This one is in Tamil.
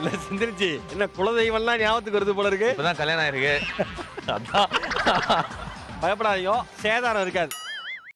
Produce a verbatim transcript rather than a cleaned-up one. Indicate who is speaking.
Speaker 1: இல்ல சிந்திருச்சு என்ன குலதெய்வம்லாம் ஞாபகத்துக்கு வருது போல இருக்கு.
Speaker 2: இப்பதான் கல்யாணம் ஆயிருக்கு. அதான்
Speaker 1: பயப்படாதீங்க, சேதாரம் இருக்காது.